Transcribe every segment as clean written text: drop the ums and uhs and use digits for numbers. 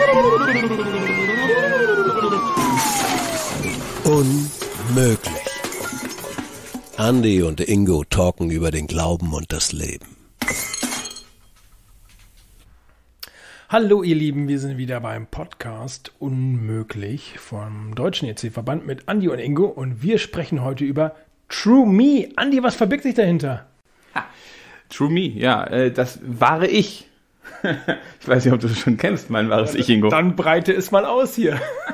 Unmöglich. Andi und Ingo talken über den Glauben und das Leben. Hallo ihr Lieben, wir sind wieder beim Podcast Unmöglich vom Deutschen EC-Verband mit Andi und Ingo und wir sprechen heute über True Me. Andi, was verbirgt sich dahinter? True Me, ja, das wahre Ich. Ich weiß nicht, ob du das schon kennst, mein wahres Ich, Ingo. Dann breite es mal aus hier.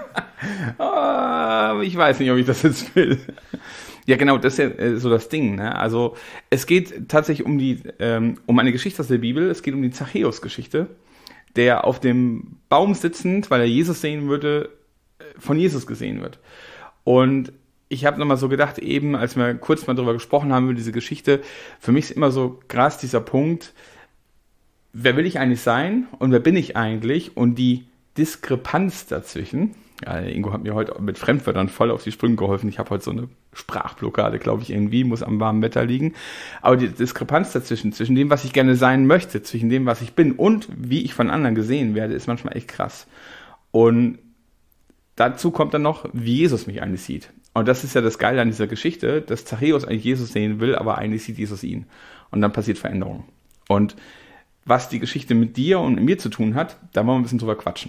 Ich weiß nicht, ob ich das jetzt will. Ja, genau, das ist ja so das Ding, ne? Also, es geht tatsächlich um eine Geschichte aus der Bibel. Es geht um die Zachäus-Geschichte, der auf dem Baum sitzend, weil er Jesus sehen würde, von Jesus gesehen wird. Und ich habe nochmal so gedacht, eben, als wir kurz mal drüber gesprochen haben, über diese Geschichte, für mich ist immer so krass dieser Punkt, wer will ich eigentlich sein und wer bin ich eigentlich? Und die Diskrepanz dazwischen, ja, Ingo hat mir heute mit Fremdwörtern voll auf die Sprünge geholfen. Ich habe heute so eine Sprachblockade, glaube ich, irgendwie, muss am warmen Wetter liegen. Aber die Diskrepanz dazwischen, zwischen dem, was ich gerne sein möchte, zwischen dem, was ich bin und wie ich von anderen gesehen werde, ist manchmal echt krass. Und dazu kommt dann noch, wie Jesus mich eigentlich sieht. Und das ist ja das Geile an dieser Geschichte, dass Zachäus eigentlich Jesus sehen will, aber eigentlich sieht Jesus ihn. Und dann passiert Veränderung. Und was die Geschichte mit dir und mit mir zu tun hat, da wollen wir ein bisschen drüber quatschen.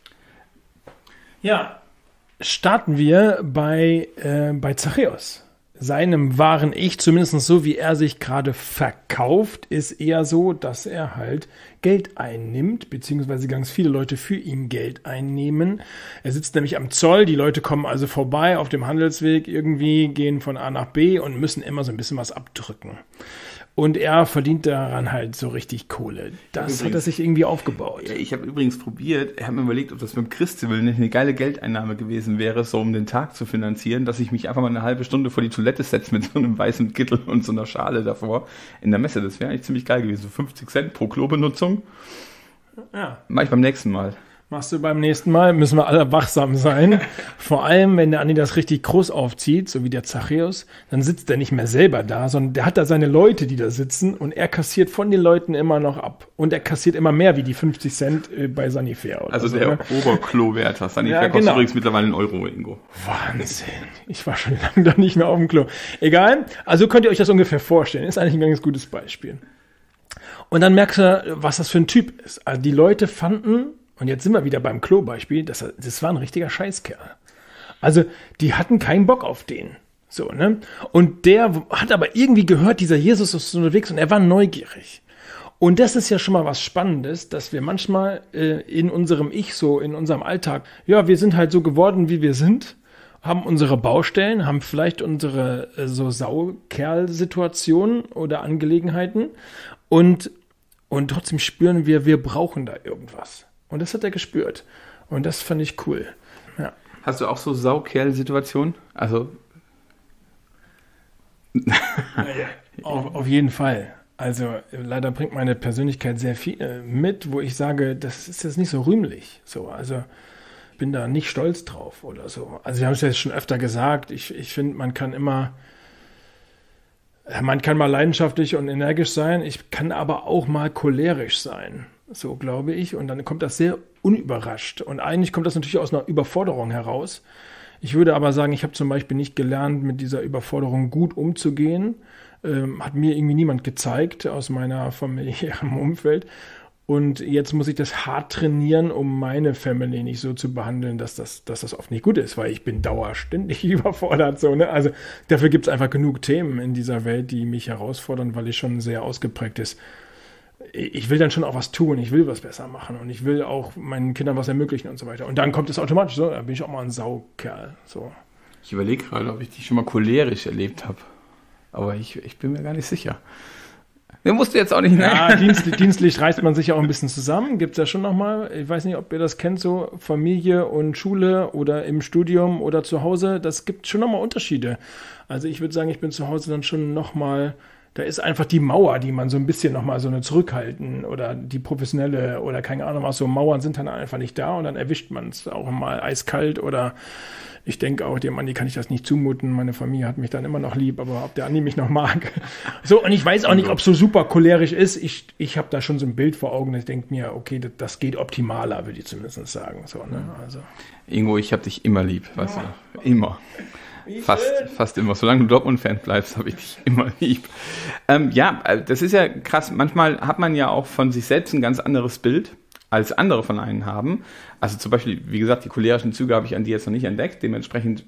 Ja, starten wir bei Zachäus. Seinem wahren Ich, zumindest so wie er sich gerade verkauft, ist eher so, dass er halt Geld einnimmt, beziehungsweise ganz viele Leute für ihn Geld einnehmen. Er sitzt nämlich am Zoll, die Leute kommen also vorbei auf dem Handelsweg irgendwie, gehen von A nach B und müssen immer so ein bisschen was abdrücken. Und er verdient daran halt so richtig Kohle. Das hat er sich irgendwie aufgebaut. Ja, ich habe übrigens probiert, ich habe mir überlegt, ob das mit dem Christabel nicht eine geile Geldeinnahme gewesen wäre, so um den Tag zu finanzieren, dass ich mich einfach mal eine halbe Stunde vor die Toilette setze mit so einem weißen Kittel und so einer Schale davor in der Messe. Das wäre eigentlich ziemlich geil gewesen. So 50 Cent pro Klobenutzung. Ja. Mach ich beim nächsten Mal. Machst du beim nächsten Mal, müssen wir alle wachsam sein. Vor allem, wenn der Andi das richtig groß aufzieht, so wie der Zachäus, dann sitzt er nicht mehr selber da, sondern der hat da seine Leute, die da sitzen und er kassiert von den Leuten immer noch ab. Und er kassiert immer mehr wie die 50 Cent bei Sanifair. Oder also so, der ne? Oberklo-Wärter. Sanifair Ja, kostet genau. übrigens mittlerweile 1 Euro, Ingo. Wahnsinn. Ich war schon lange da nicht mehr auf dem Klo. Egal, also könnt ihr euch das ungefähr vorstellen. Ist eigentlich ein ganz gutes Beispiel. Und dann merkst du, was das für ein Typ ist. Also die Leute fanden, und jetzt sind wir wieder beim Klo-Beispiel, das war ein richtiger Scheißkerl. Also, die hatten keinen Bock auf den. So, ne? Und der hat aber irgendwie gehört, dieser Jesus ist unterwegs und er war neugierig. Und das ist ja schon mal was Spannendes, dass wir manchmal in unserem Ich, so in unserem Alltag, ja, wir sind halt so geworden, wie wir sind, haben unsere Baustellen, haben vielleicht unsere so Saukerl-Situationen oder Angelegenheiten und trotzdem spüren wir brauchen da irgendwas. Und das hat er gespürt. Und das fand ich cool. Ja. Hast du auch so Saukerl-Situationen? Also. Auf jeden Fall. Also leider bringt meine Persönlichkeit sehr viel mit, wo ich sage, das ist jetzt nicht so rühmlich. So, also ich bin da nicht stolz drauf oder so. Also wir haben es ja schon öfter gesagt. Ich finde, man kann mal leidenschaftlich und energisch sein. Ich kann aber auch mal cholerisch sein. So glaube ich. Und dann kommt das sehr unüberrascht. Und eigentlich kommt das natürlich aus einer Überforderung heraus. Ich würde aber sagen, ich habe zum Beispiel nicht gelernt, mit dieser Überforderung gut umzugehen. Hat mir irgendwie niemand gezeigt aus meiner familiären Umfeld. Und jetzt muss ich das hart trainieren, um meine Family nicht so zu behandeln, dass das oft nicht gut ist, weil ich bin dauerständig überfordert. So, ne? Also dafür gibt es einfach genug Themen in dieser Welt, die mich herausfordern, weil ich schon sehr ausgeprägt ist. Ich will dann schon auch was tun, ich will was besser machen und ich will auch meinen Kindern was ermöglichen und so weiter. Und dann kommt es automatisch so, da bin ich auch mal ein Saukerl. So. Ich überlege gerade, ob ich dich schon mal cholerisch erlebt habe. Aber ich bin mir gar nicht sicher. Der musste jetzt auch nicht, ne? Ja, dienstlich reißt man sich ja auch ein bisschen zusammen. Gibt es ja schon nochmal, ich weiß nicht, ob ihr das kennt, so Familie und Schule oder im Studium oder zu Hause. Das gibt schon nochmal Unterschiede. Also ich würde sagen, ich bin zu Hause dann schon nochmal Da ist einfach die Mauer, die man so ein bisschen nochmal so eine zurückhalten oder die professionelle oder keine Ahnung was, so Mauern sind dann einfach nicht da und dann erwischt man es auch mal eiskalt oder ich denke auch, dem Andi kann ich das nicht zumuten. Meine Familie hat mich dann immer noch lieb, aber ob der Andi mich noch mag. So, und ich weiß auch nicht, ob es so super cholerisch ist. Ich habe da schon so ein Bild vor Augen, ich denke mir, okay, das geht optimaler, würde ich zumindest sagen. So, ne? Also. Ingo, ich habe dich immer lieb, weißt du? Immer. Fast immer. Solange du Dortmund-Fan bleibst, habe ich dich immer lieb. Das ist ja krass. Manchmal hat man ja auch von sich selbst ein ganz anderes Bild, als andere von einen haben. Also zum Beispiel, wie gesagt, die cholerischen Züge habe ich an dir jetzt noch nicht entdeckt. Dementsprechend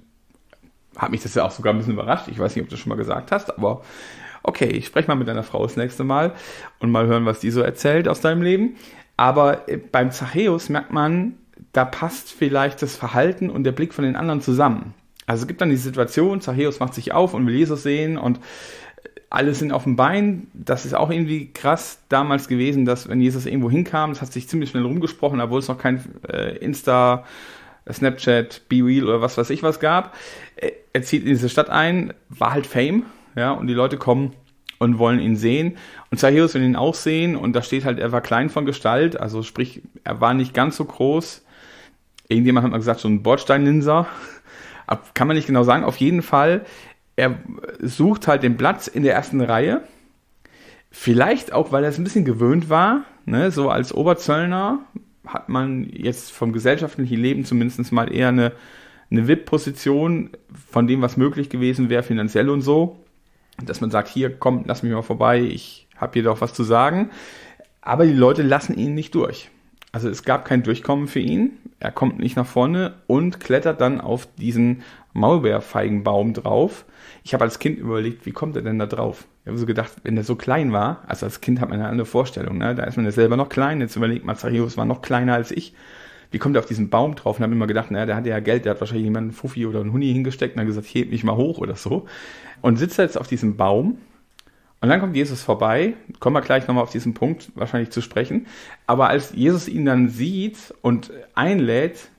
hat mich das ja auch sogar ein bisschen überrascht. Ich weiß nicht, ob du das schon mal gesagt hast, aber okay, ich spreche mal mit deiner Frau das nächste Mal und mal hören, was die so erzählt aus deinem Leben. Aber beim Zachäus merkt man, da passt vielleicht das Verhalten und der Blick von den anderen zusammen. Also es gibt dann die Situation, Zachäus macht sich auf und will Jesus sehen und alle sind auf dem Bein. Das ist auch irgendwie krass damals gewesen, dass wenn Jesus irgendwo hinkam, das hat sich ziemlich schnell rumgesprochen, obwohl es noch kein Insta, Snapchat, BeReal oder was weiß ich was gab. Er zieht in diese Stadt ein, war halt Fame, ja, und die Leute kommen und wollen ihn sehen. Und Zachäus will ihn auch sehen und da steht halt, er war klein von Gestalt, also sprich, er war nicht ganz so groß. Irgendjemand hat mal gesagt, so ein Bordsteinlinser. Kann man nicht genau sagen. Auf jeden Fall, er sucht halt den Platz in der ersten Reihe. Vielleicht auch, weil er es ein bisschen gewöhnt war. Ne? So als Oberzöllner hat man jetzt vom gesellschaftlichen Leben zumindest mal eher eine VIP-Position von dem, was möglich gewesen wäre, finanziell und so. Dass man sagt, hier, komm, lass mich mal vorbei, ich habe hier doch was zu sagen. Aber die Leute lassen ihn nicht durch. Also es gab kein Durchkommen für ihn. Er kommt nicht nach vorne und klettert dann auf diesen Maulbeerfeigenbaum drauf. Ich habe als Kind überlegt, wie kommt er denn da drauf? Ich habe so gedacht, wenn er so klein war, also als Kind hat man eine andere Vorstellung, ne? Da ist man ja selber noch klein. Jetzt überlegt man, Zachäus war noch kleiner als ich. Wie kommt er auf diesen Baum drauf? Und habe immer gedacht, naja, der hatte ja Geld, der hat wahrscheinlich jemanden einen Fuffi oder einen Huni hingesteckt und hat gesagt, heb mich mal hoch oder so. Und sitzt jetzt auf diesem Baum. Und dann kommt Jesus vorbei, kommen wir gleich nochmal auf diesen Punkt wahrscheinlich zu sprechen, aber als Jesus ihn dann sieht und einlädt,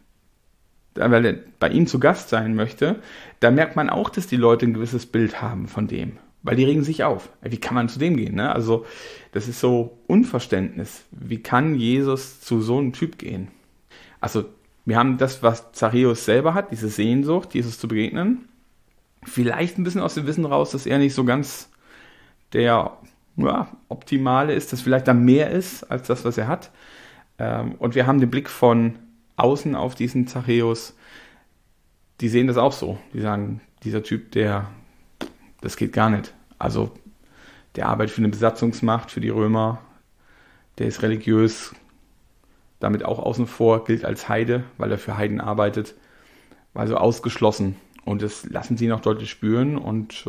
weil er bei ihm zu Gast sein möchte, da merkt man auch, dass die Leute ein gewisses Bild haben von dem, weil die regen sich auf. Wie kann man zu dem gehen? Ne? Also das ist so Unverständnis. Wie kann Jesus zu so einem Typ gehen? Also wir haben das, was Zachäus selber hat, diese Sehnsucht, Jesus zu begegnen, vielleicht ein bisschen aus dem Wissen raus, dass er nicht so ganz der Optimale ist, dass vielleicht da mehr ist, als das, was er hat. Und wir haben den Blick von außen auf diesen Zachäus. Die sehen das auch so. Die sagen, dieser Typ, das geht gar nicht. Also, der arbeitet für eine Besatzungsmacht, für die Römer. Der ist religiös, damit auch außen vor, gilt als Heide, weil er für Heiden arbeitet. War also ausgeschlossen. Und das lassen sie noch deutlich spüren. Und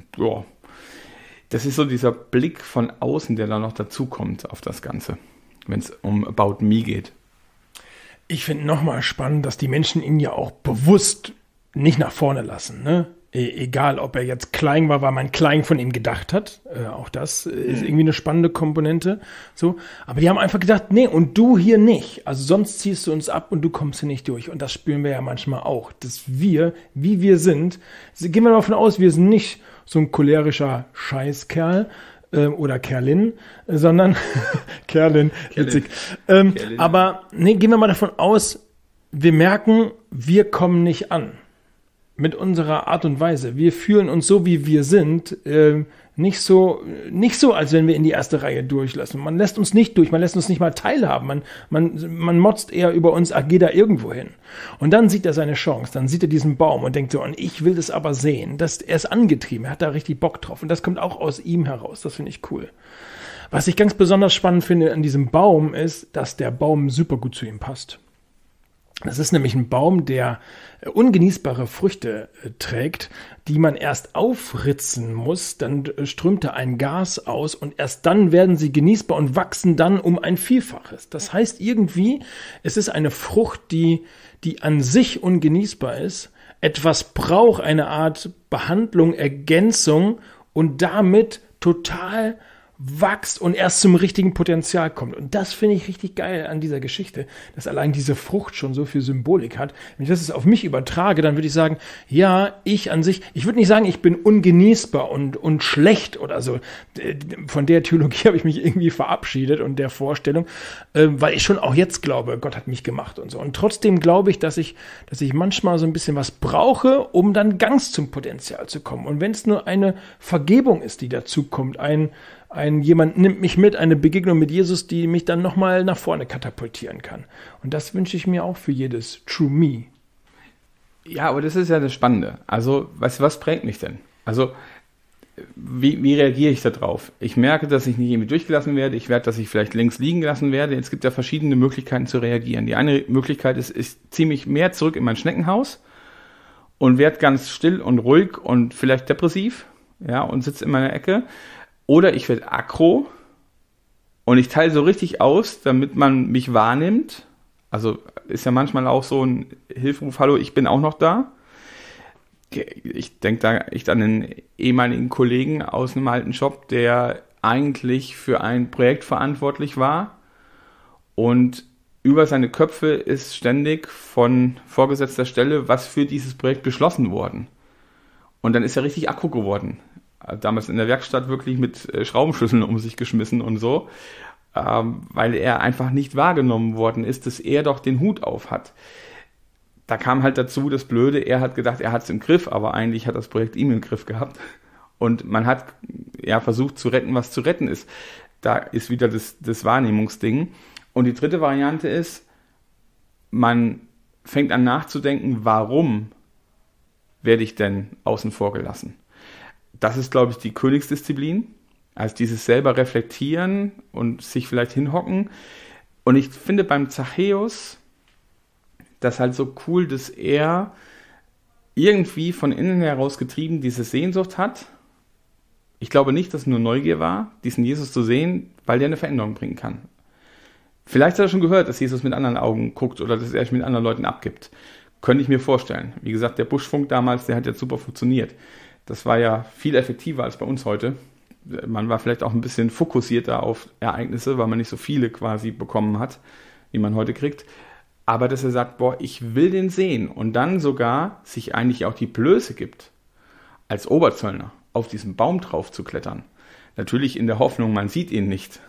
das ist so dieser Blick von außen, der da noch dazukommt auf das Ganze, wenn es um About Me geht. Ich finde nochmal spannend, dass die Menschen ihn ja auch bewusst nicht nach vorne lassen. Ne? Egal, ob er jetzt klein war, weil man klein von ihm gedacht hat. Auch das ist irgendwie eine spannende Komponente. So. Aber die haben einfach gedacht, nee, und du hier nicht. Also sonst ziehst du uns ab und du kommst hier nicht durch. Und das spüren wir ja manchmal auch. Dass wir, wie wir sind, gehen wir davon aus, wir sind nicht so ein cholerischer Scheißkerl oder Kerlin, sondern Kerlin, witzig. Kerlin. Aber nee, gehen wir mal davon aus, wir merken, wir kommen nicht an. Mit unserer Art und Weise. Wir fühlen uns so, wie wir sind, nicht so, als wenn wir in die erste Reihe durchlassen. Man lässt uns nicht durch, man lässt uns nicht mal teilhaben. Man motzt eher über uns, geh da irgendwo hin. Und dann sieht er seine Chance, dann sieht er diesen Baum und denkt so, und ich will das aber sehen. Er ist angetrieben, er hat da richtig Bock drauf. Und das kommt auch aus ihm heraus, das finde ich cool. Was ich ganz besonders spannend finde an diesem Baum ist, dass der Baum super gut zu ihm passt. Das ist nämlich ein Baum, der ungenießbare Früchte trägt, die man erst aufritzen muss, dann strömt da ein Gas aus und erst dann werden sie genießbar und wachsen dann um ein Vielfaches. Das heißt irgendwie, es ist eine Frucht, die an sich ungenießbar ist, etwas braucht, eine Art Behandlung, Ergänzung und damit total wächst und erst zum richtigen Potenzial kommt. Und das finde ich richtig geil an dieser Geschichte, dass allein diese Frucht schon so viel Symbolik hat. Wenn ich das auf mich übertrage, dann würde ich sagen, ja, ich an sich, ich würde nicht sagen, ich bin ungenießbar und schlecht oder so. Von der Theologie habe ich mich irgendwie verabschiedet und der Vorstellung, weil ich schon auch jetzt glaube, Gott hat mich gemacht und so. Und trotzdem glaube ich, dass ich manchmal so ein bisschen was brauche, um dann ganz zum Potenzial zu kommen. Und wenn es nur eine Vergebung ist, die dazu kommt, jemand nimmt mich mit, eine Begegnung mit Jesus, die mich dann nochmal nach vorne katapultieren kann. Und das wünsche ich mir auch für jedes True Me. Ja, aber das ist ja das Spannende. Also, was prägt mich denn? Also, wie reagiere ich da drauf? Ich merke, dass ich nicht irgendwie durchgelassen werde. Ich merke, dass ich vielleicht links liegen gelassen werde. Es gibt ja verschiedene Möglichkeiten zu reagieren. Die eine Möglichkeit ist, ich ziehe mich mehr zurück in mein Schneckenhaus und werde ganz still und ruhig und vielleicht depressiv, ja, und sitze in meiner Ecke. Oder ich werde aggro und ich teile so richtig aus, damit man mich wahrnimmt. Also ist ja manchmal auch so ein Hilferuf, hallo, ich bin auch noch da. Ich denke da echt an einen ehemaligen Kollegen aus einem alten Job, der eigentlich für ein Projekt verantwortlich war. Und über seine Köpfe ist ständig von vorgesetzter Stelle was für dieses Projekt beschlossen worden. Und dann ist er richtig aggro geworden. Damals in der Werkstatt wirklich mit Schraubenschlüsseln um sich geschmissen und so, weil er einfach nicht wahrgenommen worden ist, dass er doch den Hut auf hat. Da kam halt dazu das Blöde, er hat gedacht, er hat es im Griff, aber eigentlich hat das Projekt ihm im Griff gehabt. Und man hat ja versucht zu retten, was zu retten ist. Da ist wieder das Wahrnehmungsding. Und die dritte Variante ist, man fängt an nachzudenken, warum werde ich denn außen vor gelassen? Das ist, glaube ich, die Königsdisziplin. Also dieses selber reflektieren und sich vielleicht hinhocken. Und ich finde beim Zachäus das halt so cool, dass er irgendwie von innen heraus getrieben diese Sehnsucht hat. Ich glaube nicht, dass es nur Neugier war, diesen Jesus zu sehen, weil der eine Veränderung bringen kann. Vielleicht hat er schon gehört, dass Jesus mit anderen Augen guckt oder dass er sich mit anderen Leuten abgibt. Könnte ich mir vorstellen. Wie gesagt, der Buschfunk damals, der hat ja super funktioniert. Das war ja viel effektiver als bei uns heute. Man war vielleicht auch ein bisschen fokussierter auf Ereignisse, weil man nicht so viele quasi bekommen hat, wie man heute kriegt. Aber dass er sagt, boah, ich will den sehen und dann sogar sich eigentlich auch die Blöße gibt, als Oberzöllner auf diesen Baum drauf zu klettern. Natürlich in der Hoffnung, man sieht ihn nicht.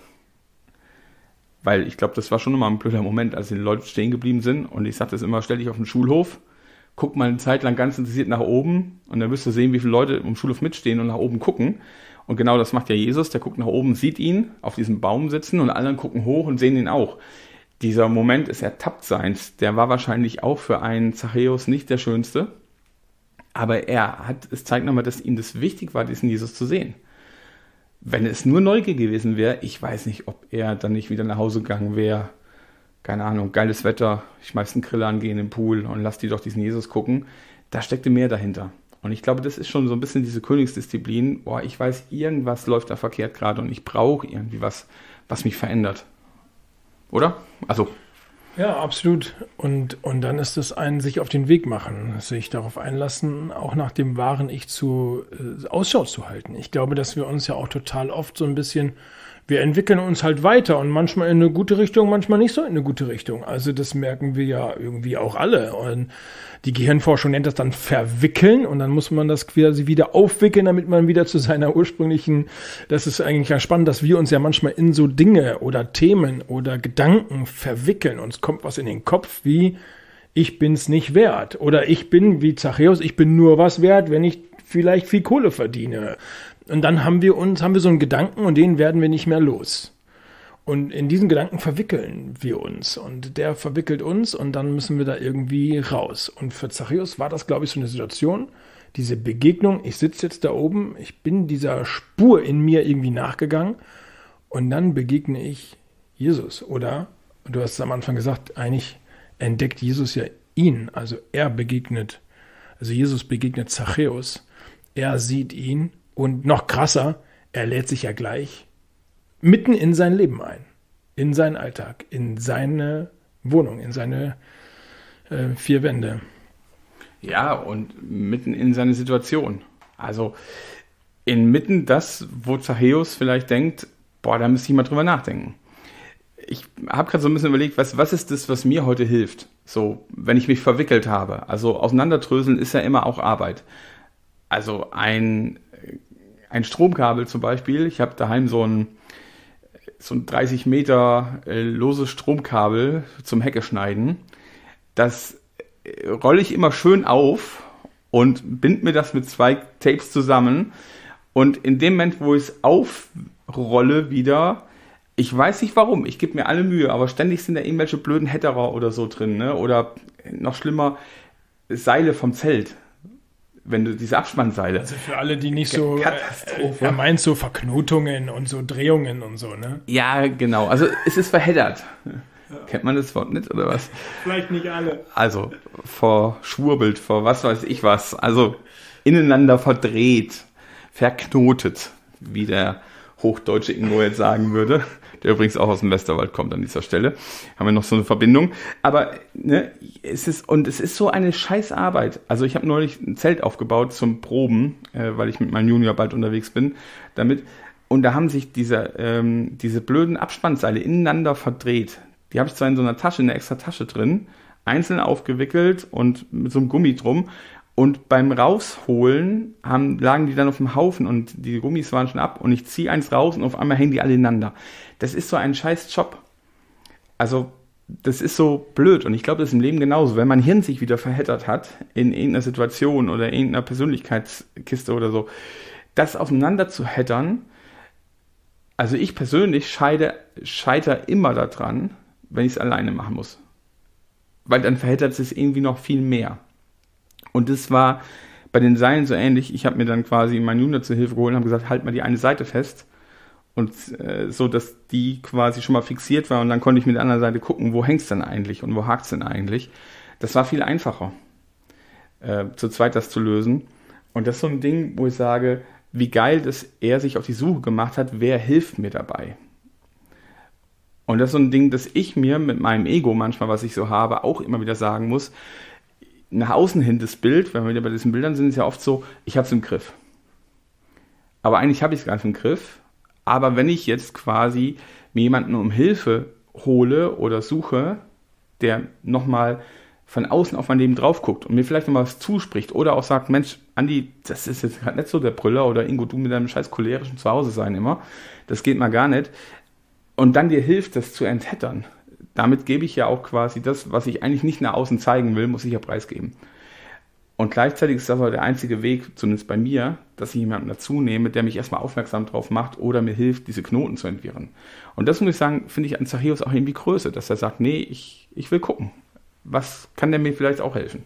Weil ich glaube, das war schon immer ein blöder Moment, als die Leute stehen geblieben sind. Und ich sage das immer, stell dich auf den Schulhof, guck mal eine Zeit lang ganz interessiert nach oben und dann wirst du sehen, wie viele Leute im Schulhof mitstehen und nach oben gucken. Und genau das macht ja Jesus, der guckt nach oben, sieht ihn auf diesem Baum sitzen und alle anderen gucken hoch und sehen ihn auch. Dieser Moment des Ertapptseins, der war wahrscheinlich auch für einen Zachäus nicht der schönste. Aber es zeigt nochmal, dass ihm das wichtig war, diesen Jesus zu sehen. Wenn es nur Neugier gewesen wäre, ich weiß nicht, ob er dann nicht wieder nach Hause gegangen wäre. Keine Ahnung, geiles Wetter, ich schmeiß einen Grill an, gehe in den Pool und lass die doch diesen Jesus gucken. Da steckte mehr dahinter. Und ich glaube, das ist schon so ein bisschen diese Königsdisziplin. Boah, ich weiß, irgendwas läuft da verkehrt gerade und ich brauche irgendwie was mich verändert. Oder? Also. Ja, absolut. Und dann ist es sich auf den Weg machen, sich darauf einlassen, auch nach dem wahren Ich Ausschau zu halten. Ich glaube, dass wir uns ja auch total oft so ein bisschen, wir entwickeln uns halt weiter und manchmal in eine gute Richtung, manchmal nicht so in eine gute Richtung. Also das merken wir ja irgendwie auch alle. Und die Gehirnforschung nennt das dann verwickeln und dann muss man das quasi wieder aufwickeln, damit man wieder zu seiner ursprünglichen, das ist eigentlich ganz spannend, dass wir uns ja manchmal in so Dinge oder Themen oder Gedanken verwickeln. Uns kommt was in den Kopf wie, ich bin's nicht wert oder ich bin wie Zachäus, ich bin nur was wert, wenn ich vielleicht viel Kohle verdiene. Und dann haben wir so einen Gedanken und den werden wir nicht mehr los. Und in diesen Gedanken verwickeln wir uns und der verwickelt uns und dann müssen wir da irgendwie raus. Und für Zachäus war das, glaube ich, so eine Situation, diese Begegnung, ich sitze jetzt da oben, ich bin dieser Spur in mir irgendwie nachgegangen und dann begegne ich Jesus. Oder, du hast es am Anfang gesagt, eigentlich entdeckt Jesus ja ihn, also Jesus begegnet Zachäus, er sieht ihn und noch krasser, er lädt sich ja gleich mitten in sein Leben ein, in seinen Alltag, in seine Wohnung, in seine 4 Wände. Ja, und mitten in seine Situation. Also inmitten das, wo Zachäus vielleicht denkt, Boah, da müsste ich mal drüber nachdenken. Ich habe gerade so ein bisschen überlegt, was ist das, was mir heute hilft? So, wenn ich mich verwickelt habe. Also auseinanderdröseln ist ja immer auch Arbeit. Also ein Stromkabel zum Beispiel. Ich habe daheim so ein 30 Meter loses Stromkabel zum Hecke schneiden. Das rolle ich immer schön auf und bind mir das mit 2 Tapes zusammen. Und in dem Moment, wo ich es aufrolle wieder, ich weiß nicht warum, ich gebe mir alle Mühe, aber ständig sind da irgendwelche blöden Hetterer oder so drin, ne? Oder noch schlimmer, Seile vom Zelt. Wenn du diese Abspannseile. Also für alle, die nicht so, Katastrophe. er meint so Verknotungen und so Drehungen und so, ne? Ja, genau. Also es ist verheddert. Ja. Kennt man das Wort nicht, oder was? Vielleicht nicht alle. Also verschwurbelt, vor was weiß ich was. Also ineinander verdreht, verknotet, wie der hochdeutsche Ingo jetzt sagen würde, der übrigens auch aus dem Westerwald kommt an dieser Stelle. Haben wir noch so eine Verbindung. Aber ne, es ist so eine Scheißarbeit. Also ich habe neulich ein Zelt aufgebaut zum Proben, weil ich mit meinem Junior bald unterwegs bin, damit. Und da haben sich diese blöden Abspannseile ineinander verdreht. Die habe ich zwar in so einer Tasche, in einer extra Tasche drin, einzeln aufgewickelt und mit so einem Gummi drum. Und beim Rausholen lagen die dann auf dem Haufen und die Gummis waren schon ab und ich ziehe eins raus und auf einmal hängen die alle ineinander. Das ist so ein scheiß Job. Also das ist so blöd und ich glaube, das ist im Leben genauso. Wenn mein Hirn sich wieder verheddert hat in irgendeiner Situation oder irgendeiner Persönlichkeitskiste oder so, das auseinander zu heddern, also ich persönlich scheitere immer daran, wenn ich es alleine machen muss. Weil dann verheddert es irgendwie noch viel mehr. Und das war bei den Seilen so ähnlich. Ich habe mir dann quasi meinen Junior zur Hilfe geholt und habe gesagt, halt mal die eine Seite fest. Und so, dass die quasi schon mal fixiert war. Und dann konnte ich mit der anderen Seite gucken, wo hängt es denn eigentlich und wo hakt es denn eigentlich. Das war viel einfacher, zu zweit das zu lösen. Und das ist so ein Ding, wo ich sage, wie geil, dass er sich auf die Suche gemacht hat, wer hilft mir dabei. Und das ist so ein Ding, dass ich mir mit meinem Ego manchmal, was ich so habe, auch immer wieder sagen muss, nach außen hin das Bild, wenn wir wieder bei diesen Bildern sind, ist ja oft so, ich habe es im Griff. Aber eigentlich habe ich es gar nicht im Griff. Aber wenn ich jetzt quasi mir jemanden um Hilfe hole oder suche, der nochmal von außen auf mein Leben drauf guckt und mir vielleicht nochmal was zuspricht oder auch sagt, Mensch, Andi, das ist jetzt gerade nicht so der Brüller oder Ingo, du mit deinem scheiß cholerischen Zuhause sein immer, das geht mal gar nicht. Und dann dir hilft, das zu entheddern. Damit gebe ich ja auch quasi das, was ich eigentlich nicht nach außen zeigen will, muss ich ja preisgeben. Und gleichzeitig ist das aber der einzige Weg, zumindest bei mir, dass ich jemanden dazu nehme, der mich erstmal aufmerksam drauf macht oder mir hilft, diese Knoten zu entwirren. Und das muss ich sagen, finde ich an Zachäus auch irgendwie Größe, dass er sagt, nee, ich will gucken. Was kann der mir vielleicht auch helfen?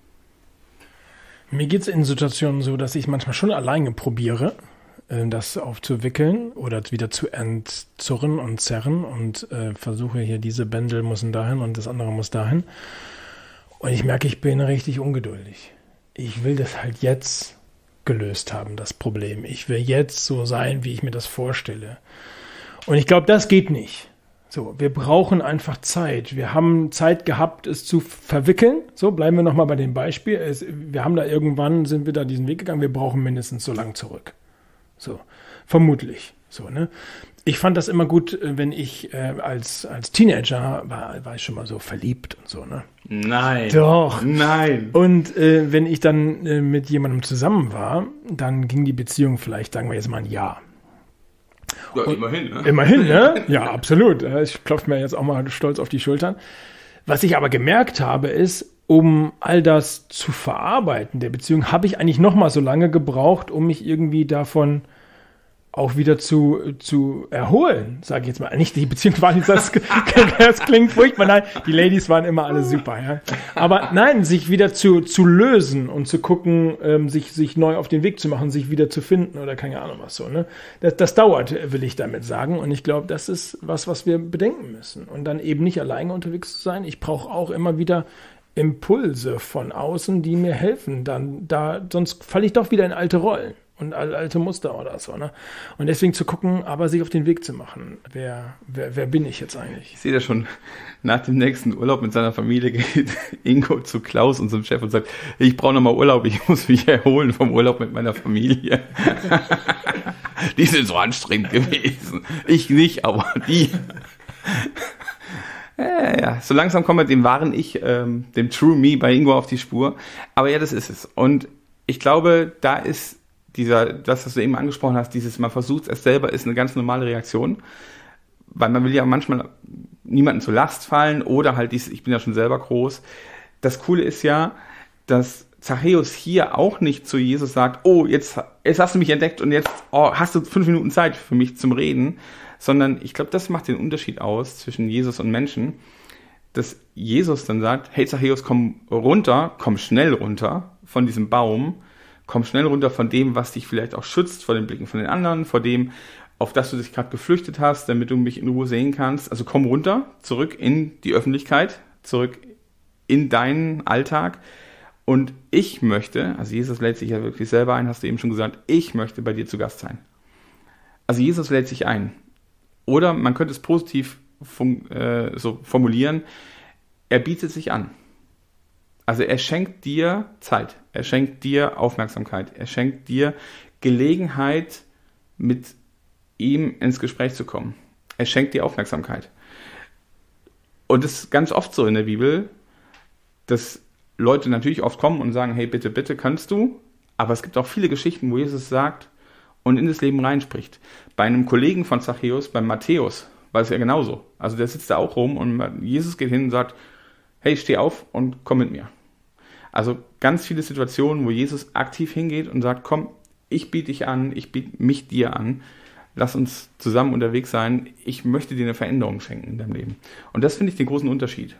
Mir geht es in Situationen so, dass ich manchmal schon alleine probiere, das aufzuwickeln oder wieder zu entzurren und zerren und versuche hier, diese Bändel müssen dahin und das andere muss dahin. Und ich merke, ich bin richtig ungeduldig. Ich will das halt jetzt gelöst haben, das Problem. Ich will jetzt so sein, wie ich mir das vorstelle. Und ich glaube, das geht nicht. So, wir brauchen einfach Zeit. Wir haben Zeit gehabt, es zu verwickeln. So, bleiben wir nochmal bei dem Beispiel. Wir haben da irgendwann, sind wir da diesen Weg gegangen, wir brauchen mindestens so lang zurück. So, vermutlich. So, ne? Ich fand das immer gut, wenn ich als Teenager war ich schon mal so verliebt und so, ne? Nein. Doch. Nein. Und wenn ich dann mit jemandem zusammen war, dann ging die Beziehung vielleicht, sagen wir jetzt mal, ein Jahr. Ja, immerhin, ne? Immerhin, ne? Ja, absolut. Ich klopfe mir jetzt auch mal stolz auf die Schultern. Was ich aber gemerkt habe, ist, um all das zu verarbeiten, der Beziehung, habe ich eigentlich noch mal so lange gebraucht, um mich irgendwie davon auch wieder zu erholen, sage ich jetzt mal. Nicht die Beziehung war nicht, das klingt furchtbar, nein, die Ladies waren immer alle super, ja. Aber nein, sich wieder zu lösen und zu gucken, sich neu auf den Weg zu machen, sich wieder zu finden oder keine Ahnung was so, ne. Das dauert, will ich damit sagen. Und ich glaube, das ist was wir bedenken müssen. Und dann eben nicht alleine unterwegs zu sein. Ich brauche auch immer wieder Impulse von außen, die mir helfen. Sonst falle ich doch wieder in alte Rollen und alte Muster oder so, ne? Und deswegen zu gucken, aber sich auf den Weg zu machen. Wer bin ich jetzt eigentlich? Ich sehe das schon, nach dem nächsten Urlaub mit seiner Familie geht Ingo zu Klaus, unserem Chef, und sagt, ich brauche nochmal Urlaub, ich muss mich erholen vom Urlaub mit meiner Familie. Die sind so anstrengend gewesen. Ich nicht, aber die. Ja, so langsam kommen wir dem wahren Ich, dem True Me bei Ingo auf die Spur. Aber ja, das ist es. Und ich glaube, da ist das, was du eben angesprochen hast, man versucht es selber, ist eine ganz normale Reaktion. Weil man will ja manchmal niemanden zur Last fallen oder halt ich bin ja schon selber groß. Das Coole ist ja, dass Zachäus hier auch nicht zu Jesus sagt, oh, jetzt hast du mich entdeckt und jetzt hast du 5 Minuten Zeit für mich zum Reden, sondern ich glaube, das macht den Unterschied aus zwischen Jesus und Menschen, dass Jesus dann sagt, hey Zachäus, komm runter, komm schnell runter von diesem Baum, komm schnell runter von dem, was dich vielleicht auch schützt, vor den Blicken von den anderen, vor dem, auf das du dich gerade geflüchtet hast, damit du mich in Ruhe sehen kannst. Also komm runter, zurück in die Öffentlichkeit, zurück in deinen Alltag. Und ich möchte, also Jesus lädt sich ja wirklich selber ein, hast du eben schon gesagt, ich möchte bei dir zu Gast sein. Also Jesus lädt sich ein. Oder man könnte es positiv so formulieren, er bietet sich an. Also er schenkt dir Zeit, er schenkt dir Aufmerksamkeit, er schenkt dir Gelegenheit, mit ihm ins Gespräch zu kommen. Er schenkt dir Aufmerksamkeit. Und es ist ganz oft so in der Bibel, dass Leute natürlich oft kommen und sagen, hey, bitte, bitte, kannst du? Aber es gibt auch viele Geschichten, wo Jesus sagt und in das Leben reinspricht. Bei einem Kollegen von Zachäus, bei Matthäus, war es ja genauso. Also der sitzt da auch rum und Jesus geht hin und sagt, hey, steh auf und komm mit mir. Also ganz viele Situationen, wo Jesus aktiv hingeht und sagt, komm, ich biete dich an, ich biete mich dir an, lass uns zusammen unterwegs sein, ich möchte dir eine Veränderung schenken in deinem Leben. Und das finde ich den großen Unterschied.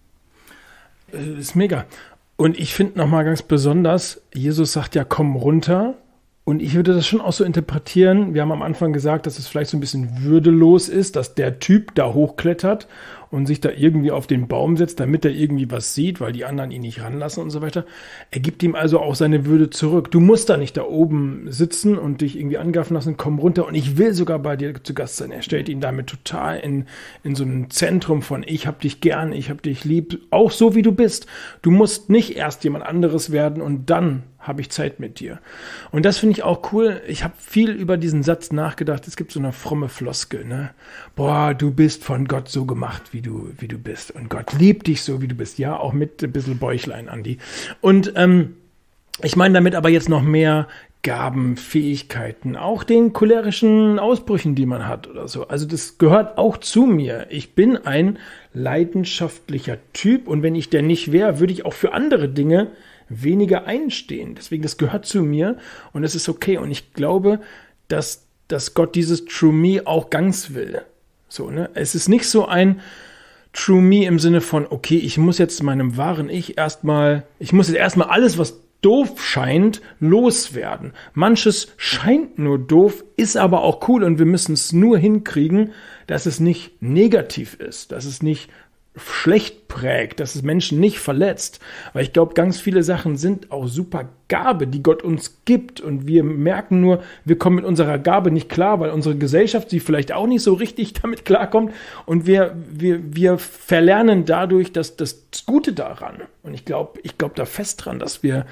Das ist mega. Und ich finde nochmal ganz besonders, Jesus sagt ja, komm runter. Und ich würde das schon auch so interpretieren. Wir haben am Anfang gesagt, dass es vielleicht so ein bisschen würdelos ist, dass der Typ da hochklettert und sich da irgendwie auf den Baum setzt, damit er irgendwie was sieht, weil die anderen ihn nicht ranlassen und so weiter. Er gibt ihm also auch seine Würde zurück. Du musst da nicht da oben sitzen und dich irgendwie angaffen lassen, komm runter und ich will sogar bei dir zu Gast sein. Er stellt ihn damit total in so ein Zentrum von ich hab dich gern, ich hab dich lieb, auch so wie du bist. Du musst nicht erst jemand anderes werden und dann habe ich Zeit mit dir. Und das finde ich auch cool. Ich habe viel über diesen Satz nachgedacht. Es gibt so eine fromme Floskel, ne? Boah, du bist von Gott so gemacht, wie du bist. Und Gott liebt dich so, wie du bist. Ja, auch mit ein bisschen Bäuchlein, Andi. Und ich meine damit aber jetzt noch mehr Gaben, Fähigkeiten, auch den cholerischen Ausbrüchen, die man hat oder so. Also das gehört auch zu mir. Ich bin ein leidenschaftlicher Typ und wenn ich der nicht wäre, würde ich auch für andere Dinge weniger einstehen. Deswegen, das gehört zu mir und es ist okay. Und ich glaube, dass Gott dieses True Me auch ganz will. So, ne? Es ist nicht so ein True Me im Sinne von, okay, ich muss jetzt meinem wahren Ich erstmal alles, was doof scheint, loswerden. Manches scheint nur doof, ist aber auch cool und wir müssen es nur hinkriegen, dass es nicht negativ ist, dass es nicht schlecht prägt, dass es Menschen nicht verletzt. Weil ich glaube, ganz viele Sachen sind auch super Gabe, die Gott uns gibt. Und wir merken nur, wir kommen mit unserer Gabe nicht klar, weil unsere Gesellschaft sie vielleicht auch nicht so richtig damit klarkommt. Und wir verlernen dadurch das Gute daran. Und ich glaube da fest dran, dass wir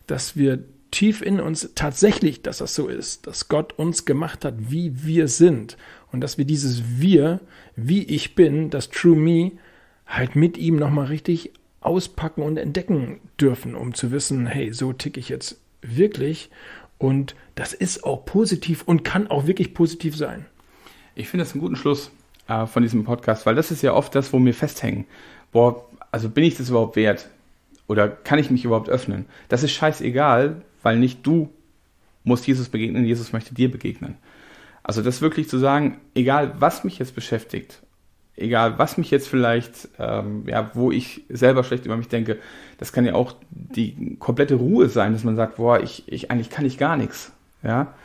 tief in uns tatsächlich, dass das so ist, dass Gott uns gemacht hat, wie wir sind. Und dass wir dieses Wir, wie ich bin, das True Me, halt mit ihm nochmal richtig auspacken und entdecken dürfen, um zu wissen, hey, so ticke ich jetzt wirklich und das ist auch positiv und kann auch wirklich positiv sein. Ich finde das einen guten Schluss von diesem Podcast, weil das ist ja oft das, wo wir festhängen. Boah, also bin ich das überhaupt wert? Oder kann ich mich überhaupt öffnen? Das ist scheißegal, weil nicht du musst Jesus begegnen, Jesus möchte dir begegnen. Also das wirklich zu sagen, egal was mich jetzt beschäftigt, egal, was mich jetzt vielleicht, wo ich selber schlecht über mich denke, das kann ja auch die komplette Ruhe sein, dass man sagt, boah, eigentlich kann ich gar nichts. Ja?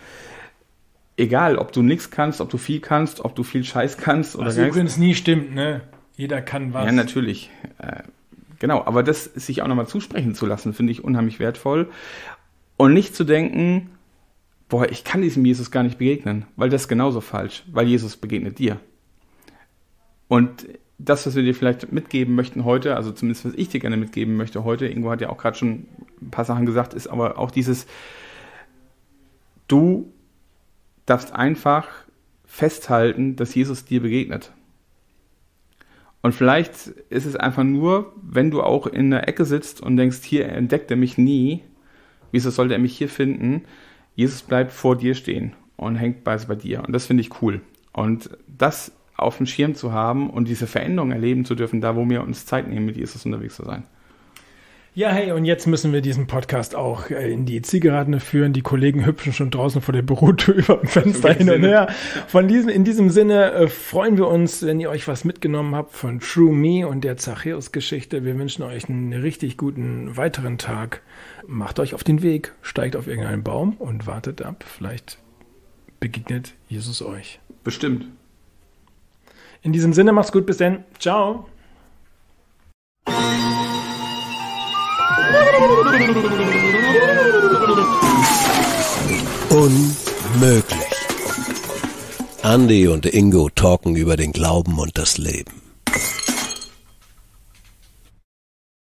Egal, ob du nichts kannst, ob du viel kannst, ob du viel Scheiß kannst oder was übrigens nie stimmt, ne? Jeder kann was. Ja, natürlich. Genau, aber das sich auch nochmal zusprechen zu lassen, finde ich unheimlich wertvoll. Und nicht zu denken, boah, ich kann diesem Jesus gar nicht begegnen, weil das ist genauso falsch, weil Jesus begegnet dir. Und das, was wir dir vielleicht mitgeben möchten heute, also zumindest was ich dir gerne mitgeben möchte heute, Ingo hat ja auch gerade schon ein paar Sachen gesagt, ist aber auch dieses, du darfst einfach festhalten, dass Jesus dir begegnet. Und vielleicht ist es einfach nur, wenn du auch in der Ecke sitzt und denkst, hier entdeckt er mich nie, wieso sollte er mich hier finden? Jesus bleibt vor dir stehen und hängt bei dir. Und das finde ich cool. Und das auf dem Schirm zu haben und diese Veränderung erleben zu dürfen, da wo wir uns Zeit nehmen, mit Jesus unterwegs zu sein. Ja, hey, und jetzt müssen wir diesen Podcast auch in die Zielgerade führen. Die Kollegen hüpfen schon draußen vor der Bürotür über dem Fenster hin und her. In diesem Sinne freuen wir uns, wenn ihr euch was mitgenommen habt von True Me und der Zachäus-Geschichte. Wir wünschen euch einen richtig guten weiteren Tag. Macht euch auf den Weg, steigt auf irgendeinen Baum und wartet ab. Vielleicht begegnet Jesus euch. Bestimmt. In diesem Sinne, macht's gut, bis dann. Ciao. Unmöglich. Andi und Ingo talken über den Glauben und das Leben.